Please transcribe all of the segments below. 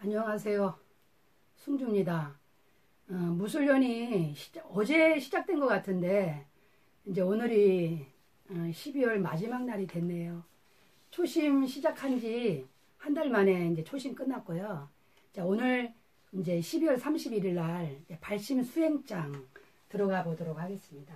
안녕하세요. 승주입니다. 무술년이 어제 시작된 것 같은데 이제 오늘이 12월 마지막 날이 됐네요. 초심 시작한 지 한 달 만에 이제 초심 끝났고요. 자, 오늘 이제 12월 31일 날 발심 수행장 들어가 보도록 하겠습니다.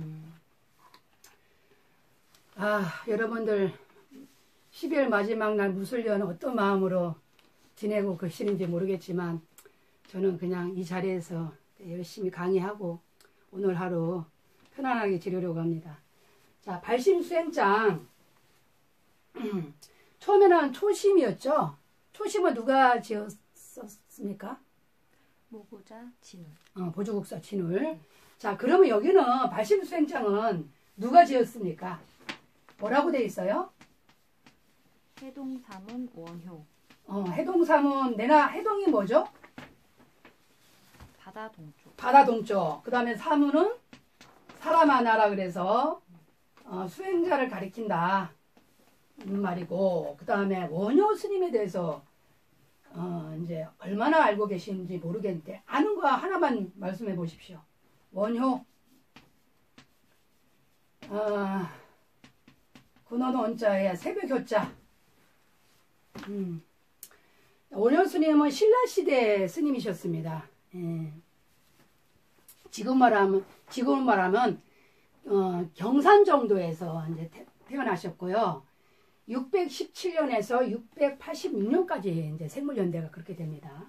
여러분들 12월 마지막 날 무술년 어떤 마음으로 지내고 계시는지 모르겠지만 저는 그냥 이 자리에서 열심히 강의하고 오늘 하루 편안하게 지내려고 합니다. 자, 발심 수행장 처음에는 초심이었죠. 초심은 누가 지었습니까? 모고자 진울. 보조국사 진울. 자, 그러면 여기는 발심 수행장은 누가 지었습니까? 뭐라고 돼 있어요? 해동사문 원효. 해동사문, 내나 해동이 뭐죠? 바다 동쪽. 바다 동쪽. 그 다음에 사문은 사람 하나라 그래서 수행자를 가리킨다 말이고, 그 다음에 원효 스님에 대해서 이제 얼마나 알고 계시는지 모르겠는데 아는 거 하나만 말씀해 보십시오. 원효. 군원 원자에 새벽 교자. 원효 스님은 신라시대 스님이셨습니다. 지금 말하면 경산 정도에서 이제 태어나셨고요. 617년에서 686년까지 이제 생물연대가 그렇게 됩니다.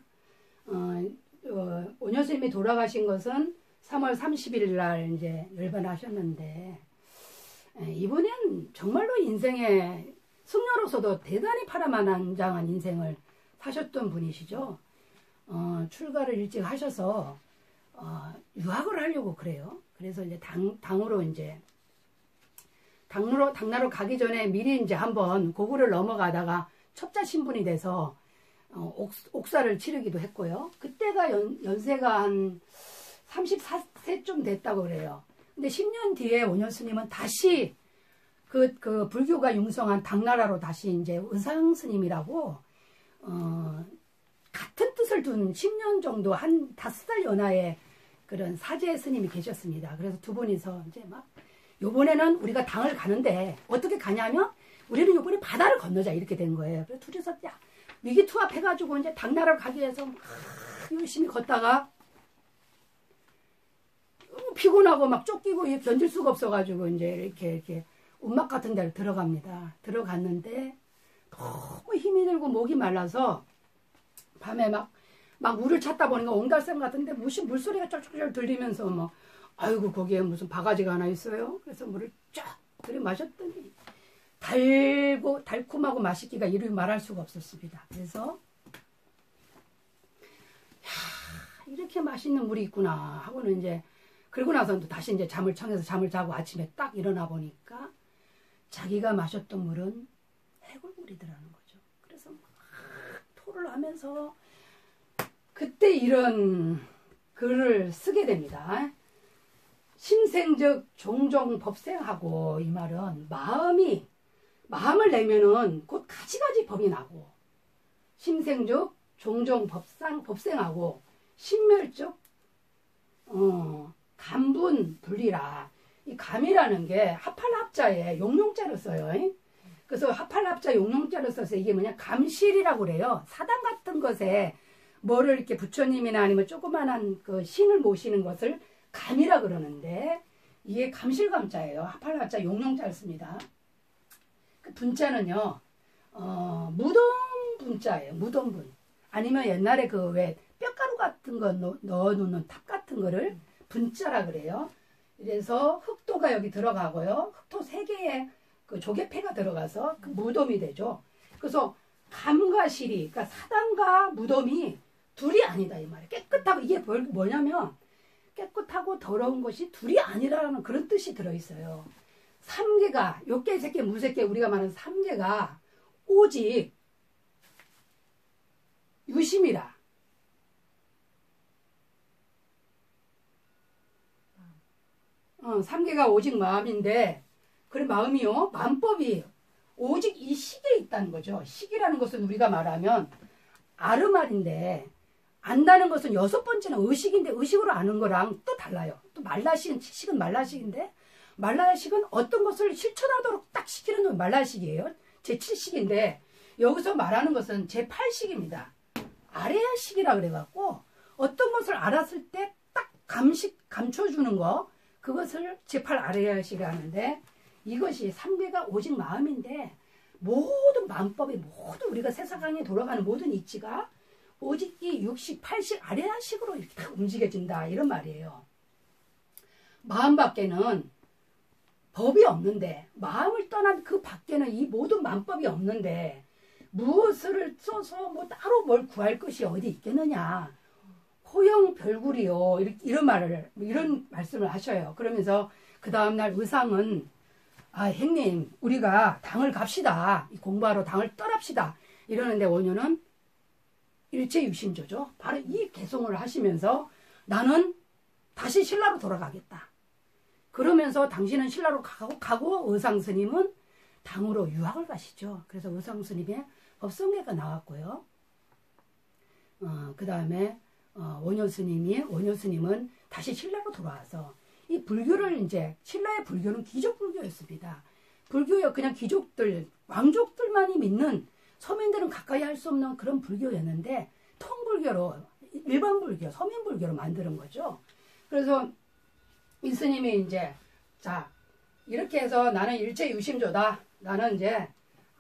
원효 스님이 돌아가신 것은 3월 31일 날 이제 열반하셨는데, 이분은 정말로 인생에 승려로서도 대단히 파란만장한 인생을 사셨던 분이시죠. 출가를 일찍 하셔서 유학을 하려고 그래요. 그래서 이제 당으로 이제 당나로 가기 전에 미리 이제 한번 고구려를 넘어가다가 첩자 신분이 돼서 옥사를 치르기도 했고요. 그때가 연세가 한 34세쯤 됐다고 그래요. 근데 10년 뒤에 원효 스님은 다시 그 불교가 융성한 당나라로 다시 이제 의상 스님이라고 같은 뜻을 둔 10년 정도 한 5살 연하의 그런 사제 스님이 계셨습니다. 그래서 두 분이서 이제 막 요번에는 우리가 당을 가는데 어떻게 가냐면 우리는 요번에 바다를 건너자 이렇게 된 거예요. 그래서 둘이서 위기투합해가지고 이제 당나라로 가기 위해서 막 열심히 걷다가 피곤하고 막 쫓기고 견딜 수가 없어가지고 이제 이렇게 움막 같은 데를 들어갑니다. 들어갔는데 너무 힘이 들고 목이 말라서 밤에 막 물을 찾다 보니까 옹달샘 같은데 물소리가 쩔쩔쩔 들리면서 아이고 거기에 무슨 바가지가 하나 있어요. 그래서 물을 쫙 들여 마셨더니 달콤하고 맛있기가 이루 말할 수가 없었습니다. 그래서 이렇게 맛있는 물이 있구나 하고는 이제 그러고 나서는 또 다시 이제 잠을 청해서 잠을 자고 아침에 딱 일어나 보니까 자기가 마셨던 물은 해골물이더라는 거죠. 그래서 막 토를 하면서 그때 이런 글을 쓰게 됩니다. 심생즉 종종 법생하고, 이 말은 마음을 내면은 곧 가지가지 법이 나고, 심생즉 종종 법생하고, 심멸즉 감분 분리라. 이 감이라는 게 합할합자에 용용자를 써요. 그래서 합할합자 용용자를 써서 이게 뭐냐, 감실이라고 그래요. 사당 같은 것에 뭐를 이렇게 부처님이나 아니면 조그만한 그 신을 모시는 것을 감이라 그러는데, 이게 감실감자예요. 합할합자 용용자를 씁니다. 그 분자는요, 무덤분자예요. 무덤분. 아니면 옛날에 그 왜 뼈가루 같은 거 넣어놓는 탑 같은 거를 분자라 그래요. 그래서 흑도가 여기 들어가고요. 흑토 3개의 그 조개패가 들어가서 그 무덤이 되죠. 그래서 감과 실이, 그러니까 사당과 무덤이 둘이 아니다 이 말이에요. 깨끗하고, 이게 뭐냐면 깨끗하고 더러운 것이 둘이 아니라는 그런 뜻이 들어있어요. 삼계가, 요께 새끼 무새끼 우리가 말하는 삼계가 오직 유심이라. 삼계가 오직 마음인데, 그런 마음이요, 만법이 오직 이 식에 있다는 거죠. 식이라는 것은 우리가 말하면 아르말인데 안다는 것은 6번째는 의식인데 의식으로 아는 거랑 또 달라요. 또 말라식은 식은 말라식인데 말라식은 어떤 것을 실천하도록 딱 시키는 건 말라식이에요. 제7식인데 여기서 말하는 것은 제8식입니다. 아레아식이라 그래갖고 어떤 것을 알았을 때 딱 감춰주는 거 그것을 제8 아레아식이 하는데 이것이 3대가 오직 마음인데 모든 마음법이 모든 우리가 세상에 돌아가는 모든 이치가 오직 이 60, 80 아레아식으로 이렇게 다 움직여진다 이런 말이에요. 마음 밖에는 법이 없는데 마음을 떠난 그 밖에는 이 모든 마음법이 없는데 무엇을 써서 뭐 따로 뭘 구할 것이 어디 있겠느냐. 호영 별굴이요. 이런 말씀을 하셔요. 그러면서 그 다음날 의상은 형님 우리가 당을 갑시다. 공부하러 당을 떠납시다. 이러는데 원효는 일체유심조죠. 바로 이 개송을 하시면서 나는 다시 신라로 돌아가겠다. 그러면서 당신은 신라로 가고 의상스님은 당으로 유학을 가시죠. 그래서 의상스님의 법성계가 나왔고요. 그 다음에 원효스님은 다시 신라로 돌아와서 이 불교를 이제 신라의 불교는 귀족 불교였습니다. 불교요 그냥 귀족들 왕족들만이 믿는 서민들은 가까이 할 수 없는 그런 불교였는데 통불교로 일반 불교 서민 불교로 만드는 거죠. 그래서 이 스님이 이제 자 이렇게 해서 나는 일체유심조다. 나는 이제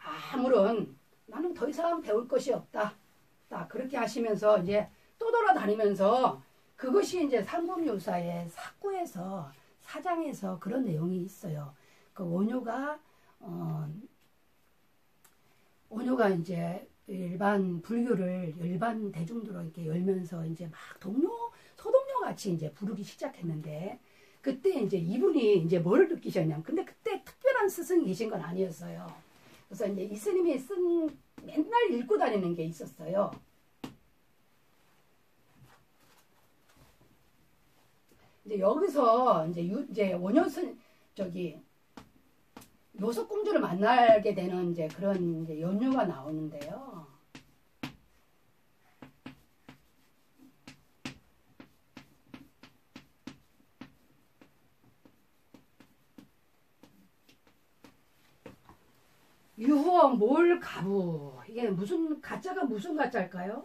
나는 더 이상 배울 것이 없다. 딱 그렇게 하시면서 이제 또 돌아다니면서 그것이 이제 삼국유사의 사구에서 사장에서 그런 내용이 있어요. 그 원효가 이제 일반 불교를 일반 대중들로 이렇게 열면서 이제 막 소동료 같이 이제 부르기 시작했는데 그때 이제 이분이 이제 뭐를 느끼셨냐면 근데 그때 특별한 스승이 계신 건 아니었어요. 그래서 이제 이 스님이 맨날 읽고 다니는 게 있었어요. 이제 여기서 이제 원효스님 요속공주를 만나게 되는 이제 그런 이제 연유가 나오는데요. 유호 몰 가부 이게 무슨 가짜가 무슨 가짜일까요?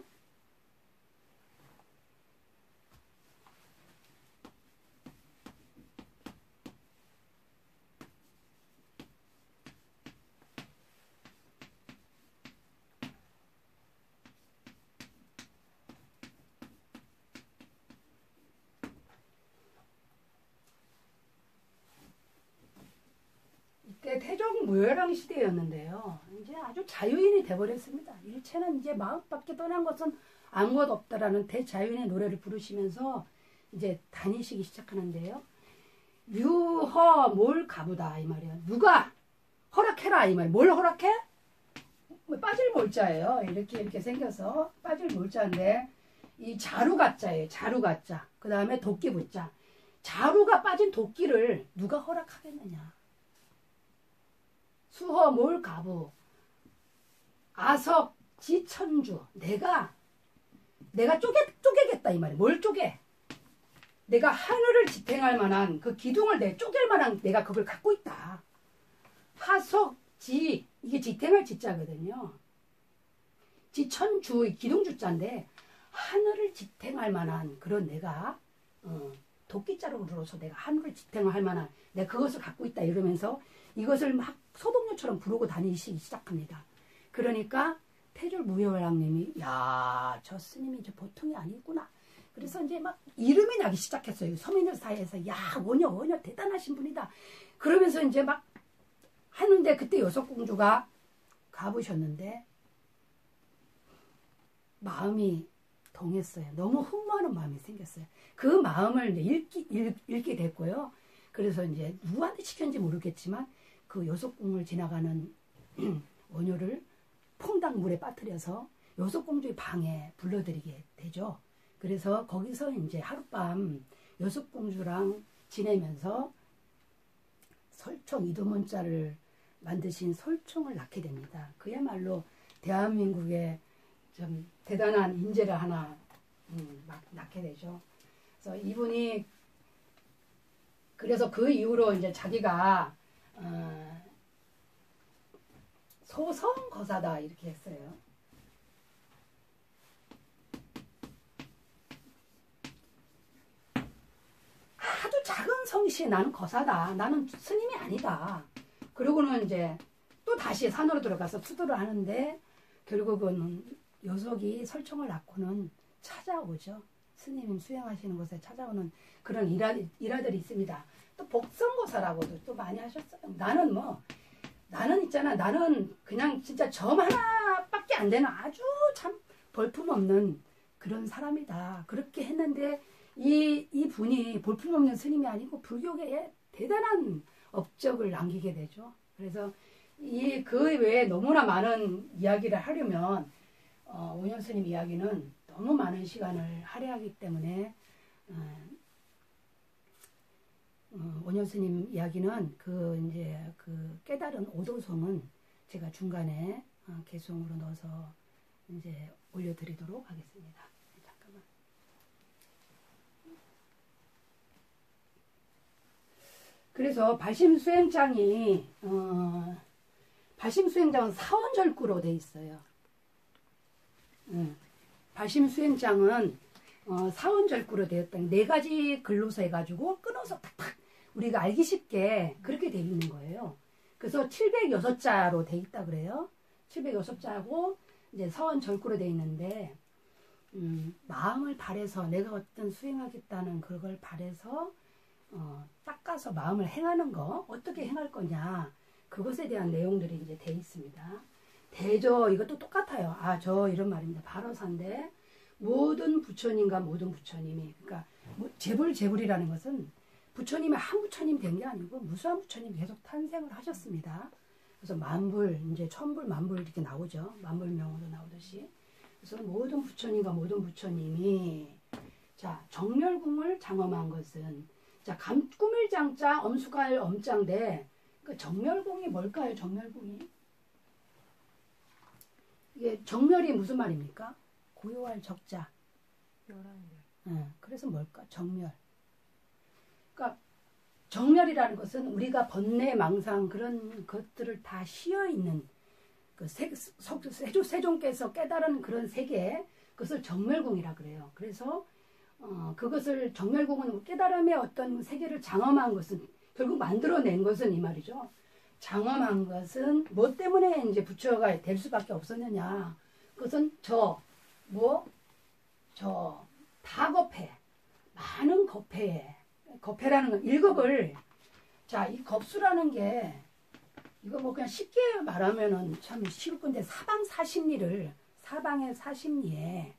이때 태종 무열왕 시대였는데요. 이제 아주 자유인이 돼버렸습니다. 일체는 이제 마음밖에 떠난 것은 아무것도 없다라는 대자유인의 노래를 부르시면서 이제 다니시기 시작하는데요. 유허 몰 가부다 이 말이에요. 누가 허락해라 이 말이에요. 뭘 허락해? 빠질 몰자예요. 이렇게 생겨서 빠질 몰자인데 이 자루 가짜예요. 자루 가짜. 그 다음에 도끼 붙자. 자루가 빠진 도끼를 누가 허락하겠느냐. 수허 몰 가부 아석 지천주 내가 쪼개겠다 이 말이에요. 뭘 쪼개? 내가 하늘을 지탱할 만한 그 기둥을 쪼갤 만한 내가 그걸 갖고 있다. 하석 지 이게 지탱할 지자거든요. 지천주 기둥주자인데 하늘을 지탱할 만한 그런 내가 도끼자루로서 내가 하늘을 지탱할 만한 내가 그것을 갖고 있다 이러면서 이것을 막 소동료처럼 부르고 다니시기 시작합니다. 그러니까 태조무열왕님이 야, 저 스님이 이제 보통이 아니구나. 그래서 이제 막 이름이 나기 시작했어요. 서민들 사이에서 야, 원효 대단하신 분이다. 그러면서 이제 막 하는데 그때 여석공주가 가보셨는데 마음이 동했어요. 너무 흠모하는 마음이 생겼어요. 그 마음을 이제 읽게 됐고요. 그래서 이제 누구한테 시켰는지 모르겠지만 그 여석궁을 지나가는 원효를 퐁당 물에 빠뜨려서 여석공주의 방에 불러들이게 되죠. 그래서 거기서 이제 하룻밤 여석공주랑 지내면서 설총 이도문자를 만드신 설총을 낳게 됩니다. 그야말로 대한민국의 좀 대단한 인재를 하나 막 낳게 되죠. 그래서 이분이 그래서 그 이후로 이제 자기가 소성거사다 이렇게 했어요. 아주 작은 성씨에 나는 거사다. 나는 스님이 아니다. 그러고는 이제 또 다시 산으로 들어가서 수도를 하는데 결국은 요속이 설총을 낳고는 찾아오죠. 스님 수행하시는 곳에 찾아오는 그런 일화들이 있습니다. 또 복성거사라고도 또 많이 하셨어요. 나는 있잖아. 나는 그냥 진짜 점 하나밖에 안 되는 아주 참 볼품없는 그런 사람이다. 그렇게 했는데 이 분이 볼품없는 스님이 아니고 불교계에 대단한 업적을 남기게 되죠. 그래서 그 외에 너무나 많은 이야기를 하려면 오년 스님 이야기는 너무 많은 시간을 할애하기 때문에 오년 스님 이야기는 그 깨달은 오도송은 제가 중간에 개송으로 넣어서 이제 올려드리도록 하겠습니다. 잠깐만. 그래서 발심수행장이 발심수행장은 사원절구로 돼 있어요. 발심수행장은 사원절구로 되었다. 네 가지 글로서 해가지고 끊어서 탁탁 우리가 알기 쉽게 그렇게 돼 있는 거예요. 그래서 706자로 돼 있다 그래요. 706자고 이제 사원절구로 돼 있는데 마음을 바래서 내가 어떤 수행하겠다는 그걸 바래서 닦아서 마음을 행하는 거 어떻게 행할 거냐 그것에 대한 내용들이 이제 돼 있습니다. 대저 이것도 똑같아요. 저 이런 말입니다. 바로사인데 모든 부처님과 모든 부처님이 그러니까 재불이라는 것은 부처님이 한 부처님 된 게 아니고 무수한 부처님이 계속 탄생을 하셨습니다. 그래서 만불 이제 천불 만불 이렇게 나오죠. 만불명으로 나오듯이. 그래서 모든 부처님과 모든 부처님이 자 정멸궁을 장엄한 것은 자 꾸밀장자 엄수갈 엄장대 그 정멸궁이 뭘까요? 정멸궁이 이게 정멸이 무슨 말입니까? 고요할 적자. 그래서 뭘까? 정멸. 그러니까 정멸이라는 것은 우리가 번뇌, 망상 그런 것들을 다 씌어 있는 그 세종께서 깨달은 그런 세계 그것을 정멸궁이라 그래요. 그래서 그것을 정멸궁은 깨달음의 어떤 세계를 장엄한 것은 결국 만들어낸 것은 이 말이죠. 장엄한 것은 뭐 때문에 이제 부처가 될 수밖에 없었느냐. 그것은 다겁해. 많은 겁해에. 겁해라는 건 일겁을 자, 이 겁수라는 게 이거 뭐 그냥 쉽게 말하면은 참 쉬울 건데 사방의 사심리에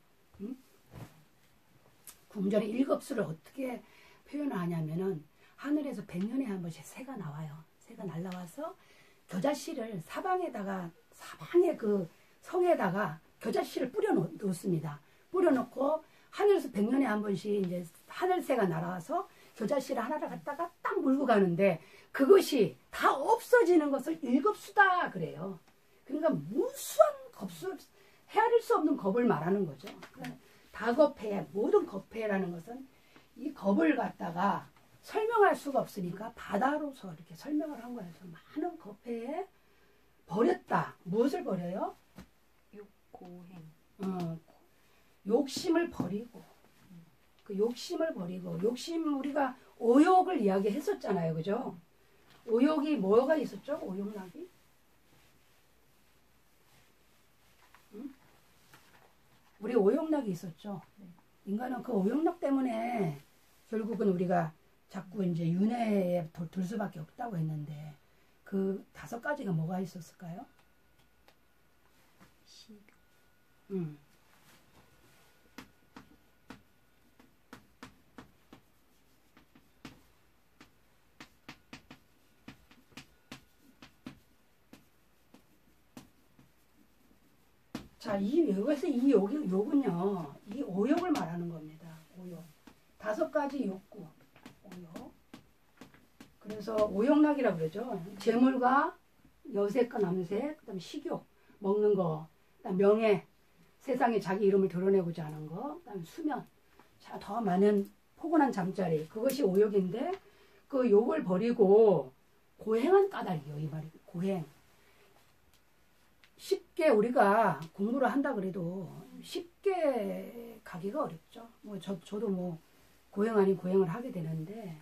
궁전의 일겁수를 어떻게 표현하냐면은 하늘에서 100년에 한 번씩 새가 나와요. 새가 날라와서 겨자씨를 사방의 그 성에다가 겨자씨를 뿌려 놓습니다. 뿌려 놓고 하늘에서 100년에 한 번씩 이제 하늘새가 날아와서 겨자씨를 하나를 갖다가 딱 물고 가는데 그것이 다 없어지는 것을 일겁수다 그래요. 그러니까 무수한 겁수 헤아릴 수 없는 겁을 말하는 거죠. 그러니까 다겁해 모든 겁해라는 것은 이 겁을 갖다가 설명할 수가 없으니까 바다로서 이렇게 설명을 한 거예요. 많은 겁해에 버렸다. 무엇을 버려요? 욕고행. 욕심을 버리고 그 욕심을 버리고 욕심 우리가 오욕을 이야기했었잖아요. 그죠? 오욕이 뭐가 있었죠? 오욕락이? 우리 오욕락이 있었죠. 인간은 그 오욕락 때문에 결국은 우리가 자꾸 이제 윤회에 들 수밖에 없다고 했는데 그 5가지가 뭐가 있었을까요? 식욕. 자, 여기서 이 욕은요, 이 오욕을 말하는 겁니다. 오욕. 5가지 욕구. 오욕. 그래서 오욕락이라고 그러죠. 재물과 여색과 남색, 그다음 식욕, 먹는 거, 그다음 명예, 세상에 자기 이름을 드러내고자 하는 거. 그다음에 수면. 자, 더 많은 포근한 잠자리. 그것이 오욕인데 그 욕을 버리고 고행한 까닭이요. 이 말이 고행. 쉽게 우리가 공부를 한다 그래도 쉽게 가기가 어렵죠. 뭐 저도 뭐 고행 아닌 고행을 하게 되는데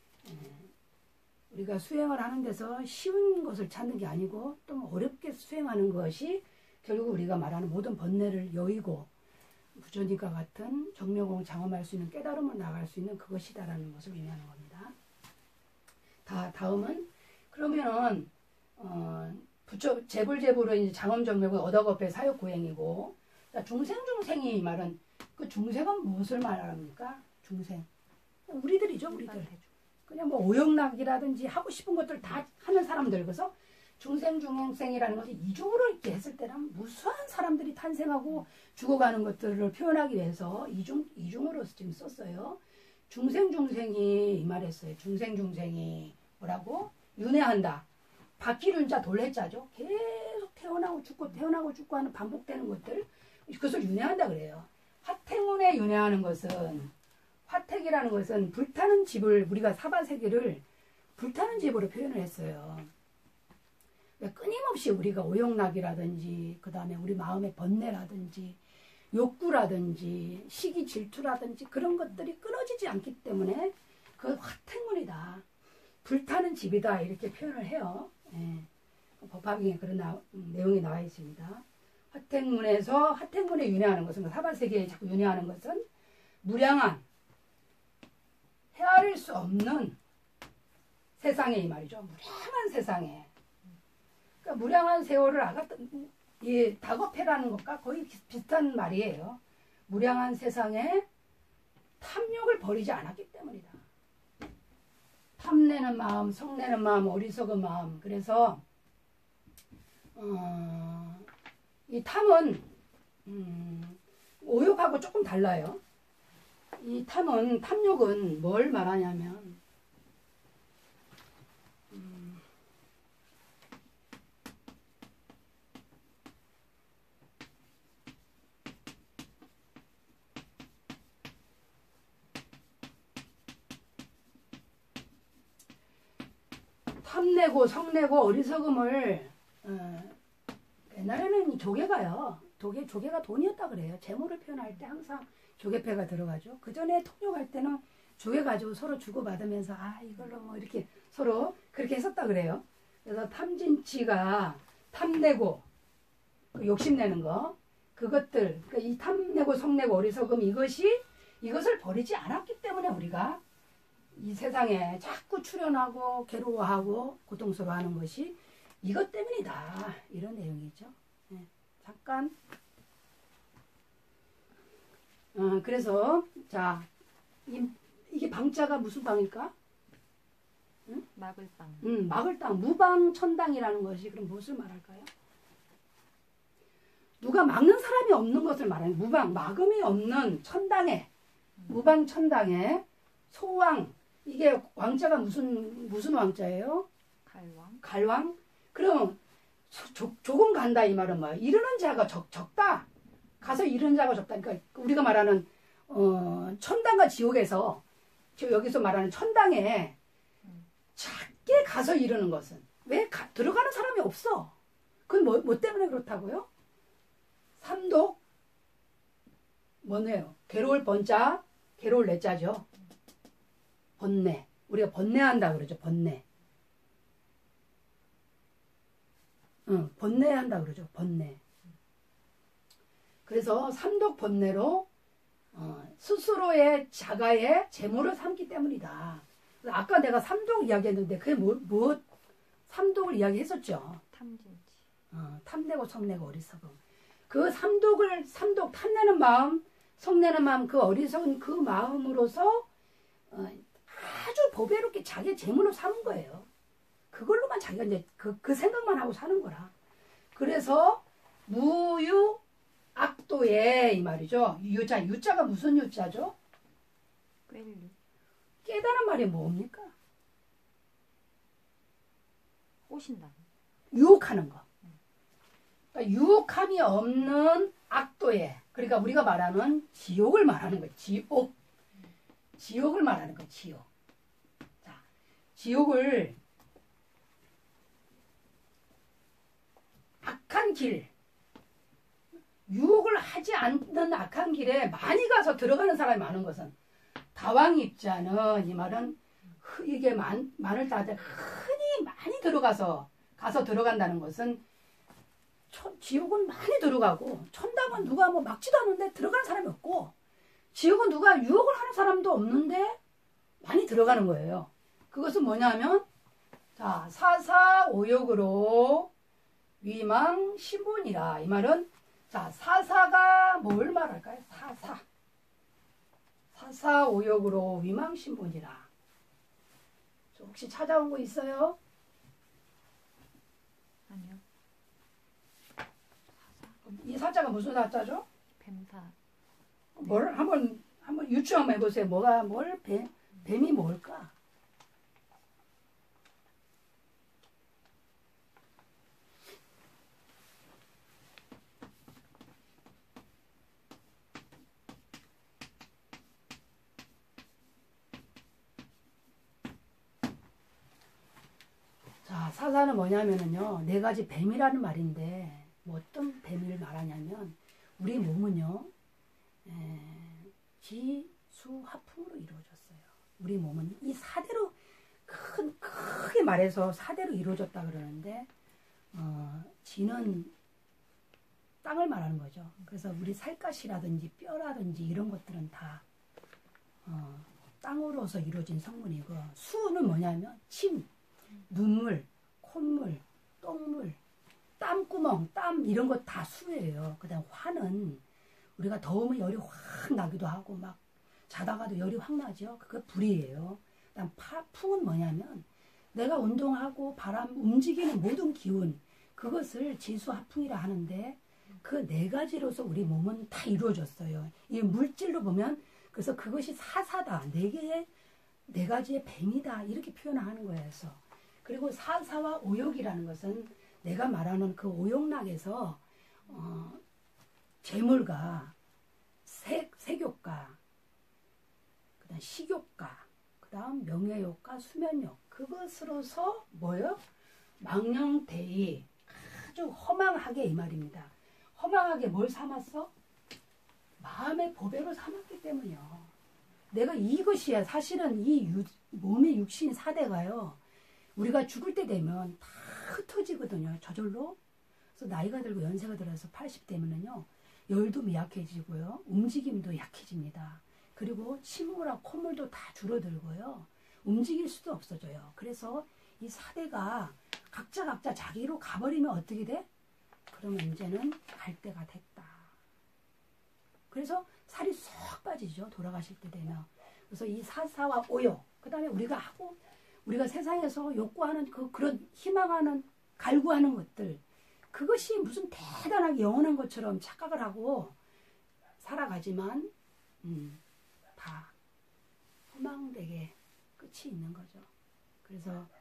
우리가 수행을 하는 데서 쉬운 것을 찾는 게 아니고 또 어렵게 수행하는 것이 결국 우리가 말하는 모든 번뇌를 여의고 부처님과 같은 정명공을 장엄할 수 있는 깨달음을 나갈 수 있는 그것이다라는 것을 의미하는 겁니다. 다음은 그러면은 재불재불은 이제 장엄정명은 얻어겁의 사욕고행이고 중생중생이 말은 그 중생은 무엇을 말합니까? 중생 우리들이죠. 우리들 그냥 뭐 오역락이라든지 하고 싶은 것들 다 하는 사람들. 그래서 중생중생이라는 것이 이중으로 이렇게 했을 때는 무수한 사람들이 탄생하고 죽어가는 것들을 표현하기 위해서 이중으로 지금 썼어요. 중생중생이 이 말했어요. 중생중생이 뭐라고? 윤회한다. 바퀴를 진짜 돌래자죠. 계속 태어나고 죽고 태어나고 죽고 하는 반복되는 것들. 그것을 윤회한다 그래요. 화택문에 윤회하는 것은 화택이라는 것은 불타는 집을 우리가 사바세계를 불타는 집으로 표현을 했어요. 끊임없이 우리가 오욕락이라든지 그 다음에 우리 마음의 번뇌라든지 욕구라든지 시기 질투라든지 그런 것들이 끊어지지 않기 때문에 그 화택문이다. 불타는 집이다. 이렇게 표현을 해요. 예. 법화경에 그런 내용이 나와 있습니다. 화택문에 윤회하는 것은 사바세계에 자꾸 윤회하는 것은 무량한 헤아릴 수 없는 세상에 이 말이죠. 무량한 세상에. 그러니까 무량한 세월을 이 다거패라는 것과 거의 비슷한 말이에요. 무량한 세상에 탐욕을 버리지 않았기 때문이다. 탐내는 마음, 성내는 마음, 어리석은 마음. 그래서 이 탐은 오욕하고 조금 달라요. 이 탐욕은 뭘 말하냐면 탐내고 성내고 어리석음을 옛날에는 조개가요. 조개가 돈이었다 그래요. 재물을 표현할 때 항상 조개패가 들어가죠. 그 전에 통역할 때는 조개 가지고 서로 주고받으면서 이걸로 뭐 이렇게 서로 그렇게 했었다 그래요. 그래서 탐진치가 탐내고 욕심내는 거 그것들 그러니까 이 탐내고 성내고 어리석음 이것을 버리지 않았기 때문에 우리가 이 세상에 자꾸 출현하고 괴로워하고 고통스러워하는 것이 이것 때문이다. 이런 내용이죠. 네, 잠깐. 그래서 자 이게 방자가 무슨 방일까? 응? 막을땅. 막을땅. 무방천당이라는 것이 그럼 무엇을 말할까요? 누가 막는 사람이 없는 것을 말하는 막음이 없는 천당에 무방천당에 소왕. 이게 왕자가 무슨 왕자예요? 갈왕? 그럼 조금 간다 이 말은 뭐예요? 이르는 자가 적다. 가서 이르는 자가 적다. 그러니까 우리가 말하는 천당과 지옥에서 여기서 말하는 천당에 작게 가서 이르는 것은 왜 들어가는 사람이 없어? 그건 뭐 때문에 그렇다고요? 삼독 뭐네요? 괴로울 번자, 괴로울 내자죠. 번뇌. 우리가 번뇌한다 그러죠. 번뇌. 번뇌한다 그러죠. 번뇌. 그래서 삼독 번뇌로 스스로의 자가의 재물을 삼기 때문이다. 아까 내가 삼독 이야기했는데 그게 삼독을 이야기했었죠. 탐진치. 탐내고 성내고 어리석음. 그 삼독 탐내는 마음, 성내는 마음, 그 어리석은 그 마음으로서 아주 보배롭게 자기의 재물로 삼은 거예요. 그걸로만 자기가 이제 그 생각만 하고 사는 거라. 그래서 무유 악도에 이 말이죠. 유자가 무슨 유자죠? 깨달은 말이 뭡니까? 꼬신다. 유혹하는 거. 그러니까 유혹함이 없는 악도에, 그러니까 우리가 말하는 지옥을 말하는 거예요. 지옥을 말하는 거예요. 지옥. 자, 지옥을 악한 길, 유혹을 하지 않는 악한 길에 많이 가서 들어가는 사람이 많은 것은 다왕입자는, 이 말은 이게 많을 따져 흔히 많이 가서 들어간다는 것은 지옥은 많이 들어가고, 천당은 누가 뭐 막지도 않는데 들어가는 사람이 없고, 지옥은 누가 유혹을 하는 사람도 없는데 많이 들어가는 거예요. 그것은 뭐냐면, 자, 사사오욕으로 위망신분이라. 이 말은, 자, 사사가 뭘 말할까요? 사사오욕으로 위망신분이라. 혹시 찾아온 거 있어요? 아니요. 이 사자가 무슨 사자죠? 뱀사. 뭘 한번 유추 한번 해보세요. 뱀이 뭘까? 자, 사사는 뭐냐면은요, 네 가지 뱀이라는 말인데, 뭐 어떤 뱀을 말하냐면, 우리 몸은요, 지수화풍으로 이루어졌어요. 우리 몸은 이 사대로, 크게 말해서 사대로 이루어졌다 그러는데, 지는 땅을 말하는 거죠. 그래서 우리 살갗이라든지 뼈라든지 이런 것들은 다 땅으로서 이루어진 성분이고, 수는 뭐냐면 침, 눈물, 콧물, 똥물, 땀구멍, 땀 이런 거 다 수예요. 그다음 화는 우리가 더우면 열이 확 나기도 하고 막 자다가도 열이 확 나죠. 그거 불이에요. 그다음 풍은 뭐냐면 내가 운동하고 바람 움직이는 모든 기운, 그것을 지수화풍이라 하는데, 그 네 가지로서 우리 몸은 다 이루어졌어요. 이 물질로 보면, 그래서 그것이 사사다, 네 가지의 뱀이다, 이렇게 표현하는 거예요. 그래서 그리고 사사와 오욕이라는 것은 내가 말하는 그 오욕락에서 재물가, 색욕가, 그다음 식욕가, 그다음 명예욕가, 수면욕, 그것으로서 뭐요? 망령대이, 아주 허망하게, 이 말입니다. 허망하게 뭘 삼았어? 마음의 보배로 삼았기 때문이요. 내가 이것이야. 사실은 이 몸의 육신 사대가요, 우리가 죽을 때 되면 다 흩어지거든요. 저절로. 그래서 나이가 들고 연세가 들어서 80 되면은요, 열도 미약해지고요, 움직임도 약해집니다. 그리고 침울하고 콧물도 다 줄어들고요, 움직일 수도 없어져요. 그래서 이 사대가 각자 자기로 가버리면 어떻게 돼? 그러면 이제는 갈 때가 됐다. 그래서 살이 쏙 빠지죠. 돌아가실 때 되면. 그래서 이 사사와 오욕, 그 다음에 우리가 세상에서 욕구하는 그런 희망하는, 갈구하는 것들, 그것이 무슨 대단하게 영원한 것처럼 착각을 하고 살아가지만 다 허망되게 끝이 있는 거죠. 그래서